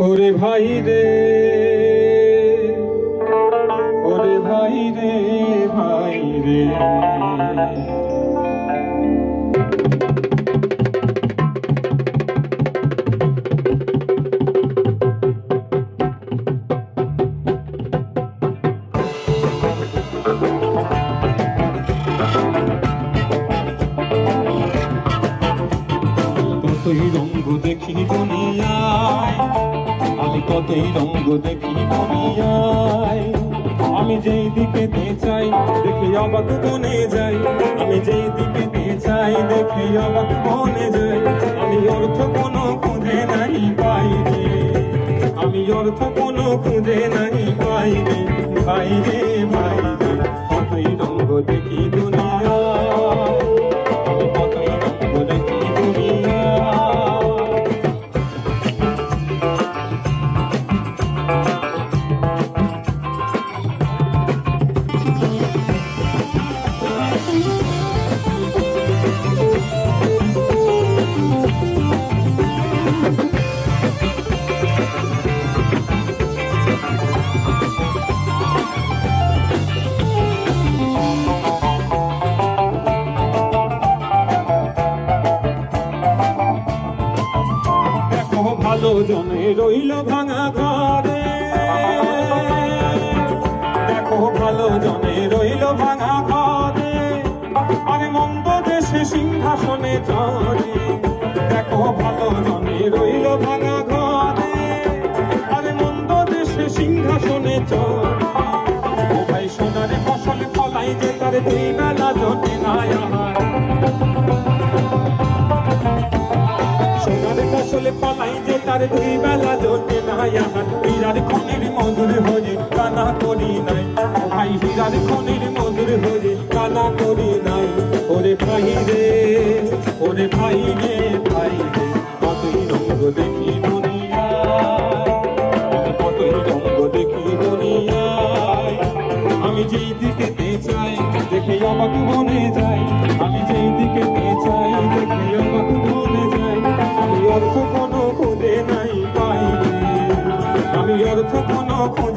ওরে ভাই রে, ওরে ভাই রে, ভাই রে, কতই রঙ্গ দেখি দুনিয়ায়, আমি কতই রঙ্গ দেখি দুনিয়ায়। আমি যেই দিকে চাই দেখে অবাক বনে যাই, আমি যেই দিকে চাই দেখে অবাক বনে যাই। আমি অর্থ কোনো খুঁজে নাই পাই রে, আমি অর্থ কোনো খুঁজে নাই পাই রে, ভাই রে, ভাই রে। কতই রঙ্গ দেখি দুনিয়ায়, আমি কতই রঙ্গ দেখি দুনিয়ায়। ভালো জনে রইল ভাঙা ঘরে, দেখো ভালো জনে রইল ভাঙা ঘরে, আরে মন্দ দেশে সিংহাসনে চড়ে। দেখো ভালো জনে রইল ভাঙা ঘরে, আরে মন্দ দেশে সিংহাসনে চড়ে। ও ভাই সোনারে ফসল ফলাই যে তার দুই বেলা জোটে না আহার, ফসলে ফলাই যে তার দুই বেলা জোটে না আহার। হীরার খনির মজুর হয়ে কানা করি নাই, ভাই হীরার খনির মজুর হয়ে কানা করি নাই। ওরে ভাই রে, ওরে ভাই রে, ভাই রে। কতই রঙ্গ দেখি দুনিয়ায়, কতই রঙ্গ দেখি দুনিয়ায়। আমি যেই দিকে চাই দেখে অবাক বনে যাই, আমি যেই দিকে চাই দেখে অবাক বনে যাই। আমি অর্থ কোনো খুঁজে নাই পাই রে, আমি অর্থ কোনো